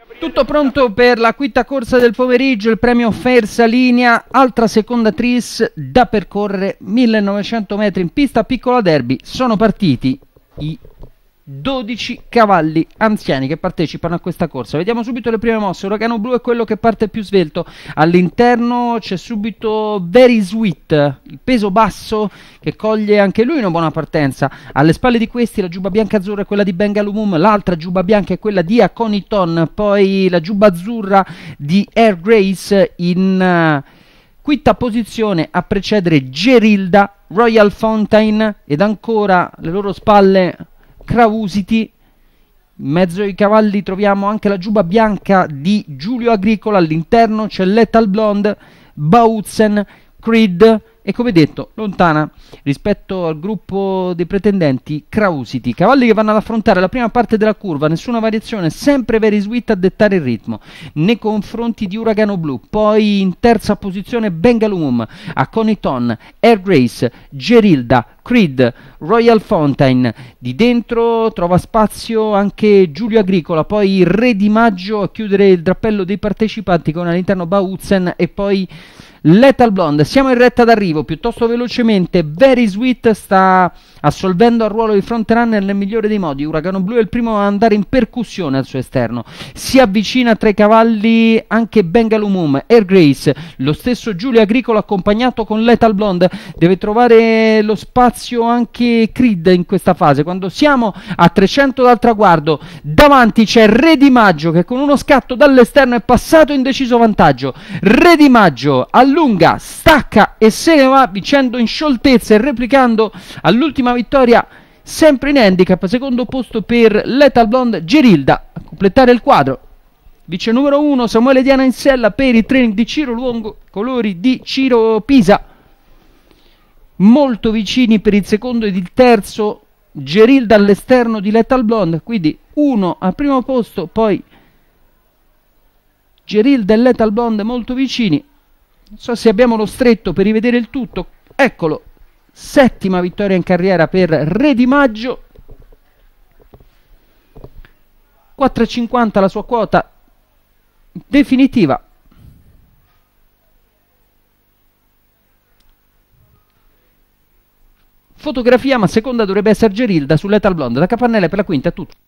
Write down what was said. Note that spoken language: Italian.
Tutto pronto per la quinta corsa del pomeriggio, il premio Fersa Linea, altra seconda tris da percorrere, 1900 metri in pista, piccola derby. Sono partiti i 12 cavalli anziani che partecipano a questa corsa. Vediamo subito le prime mosse. Uragano Blu è quello che parte più svelto. All'interno c'è subito Very Sweet, il peso basso che coglie anche lui una buona partenza. Alle spalle di questi la giubba bianca azzurra è quella di Bengalumum, l'altra giubba bianca è quella di Aconiton, poi la giubba azzurra di Air Grace in quinta posizione a precedere Gerilda, Royal Fountain ed ancora alle loro spalle Krausity. In mezzo ai cavalli troviamo anche la giubba bianca di Giulio Agricola, all'interno c'è Lethal Blonde, Bautzen, Creed e, come detto, lontana rispetto al gruppo dei pretendenti Krausity. Cavalli che vanno ad affrontare la prima parte della curva, nessuna variazione, sempre Very Sweet a dettare il ritmo nei confronti di Uragano Blu. Poi in terza posizione Bengalumum, Aconiton, Air Grace, Gerilda, Creed, Royal Fountain. Di dentro trova spazio anche Giulio Agricola, poi Re di Maggio a chiudere il drappello dei partecipanti con all'interno Bautzen e poi Lethal Blonde. Siamo in retta d'arrivo piuttosto velocemente. Very Sweet sta assolvendo al ruolo di frontrunner nel migliore dei modi. Uragano Blu è il primo a andare in percussione al suo esterno. Si avvicina tra i cavalli anche Bengalumum, Air Grace, lo stesso Giulio Agricola accompagnato con Lethal Blonde. Deve trovare lo spazio anche Creed in questa fase. Quando siamo a 300 dal traguardo, davanti c'è Re di Maggio che con uno scatto dall'esterno è passato in deciso vantaggio. Re di Maggio allunga, stacca e se ne va vincendo in scioltezza e replicando all'ultima vittoria sempre in handicap. Secondo posto per Lethal Blonde, Gerilda a completare il quadro. Vice numero 1 Samuele Diana in sella per il training di Ciro Luongo, colori di Ciro Pisa. Molto vicini per il secondo ed il terzo, Gerilda all'esterno di Lethal Blonde, quindi uno al primo posto, poi Gerilda e Lethal Blonde molto vicini. Non so se abbiamo lo stretto per rivedere il tutto. Eccolo, settima vittoria in carriera per Re di Maggio, 4,50 la sua quota definitiva. Fotografia, ma seconda dovrebbe essere Gerilda su Lethal Blonde. Da Capannella per la quinta è tutto.